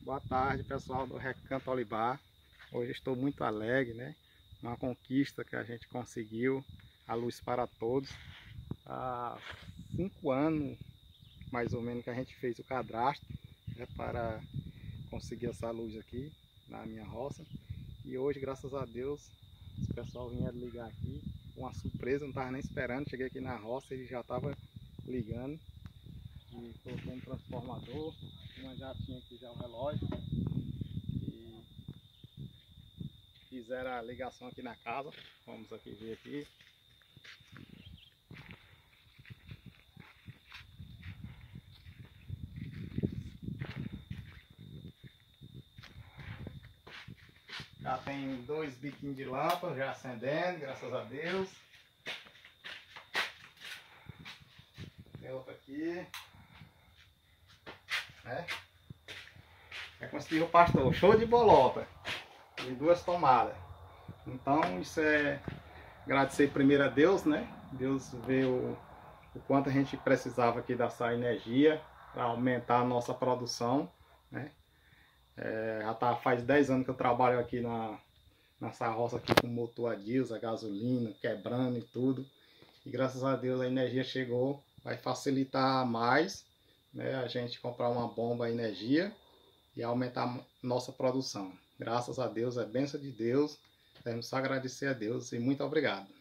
Boa tarde, pessoal do Recanto Olibar. Hoje estou muito alegre, né? Uma conquista que a gente conseguiu, a luz para todos. Há 5 anos, mais ou menos, que a gente fez o cadastro, né, para conseguir essa luz aqui na minha roça. E hoje, graças a Deus, o pessoal vieram ligar aqui. Uma surpresa, não estava nem esperando. Cheguei aqui na roça e ele já estava ligando. E colocou um transformador, uma já tinha aqui já o relógio. E fizeram a ligação aqui na casa. Vamos aqui ver aqui. Já tem 2 biquinhos de lâmpada já acendendo, graças a Deus. Tem outro aqui. Né? É como se diz o pastor, show de bolota. E 2 tomadas. Então isso é agradecer primeiro a Deus, né? Deus vê o quanto a gente precisava aqui dessa energia para aumentar a nossa produção, né? Já tá, faz 10 anos que eu trabalho aqui nessa roça aqui com motor a diesel, a gasolina, quebrando e tudo. E graças a Deus a energia chegou, vai facilitar mais, né, a gente comprar uma bomba a energia e aumentar a nossa produção. Graças a Deus, é bênção de Deus. Temos que agradecer a Deus e muito obrigado.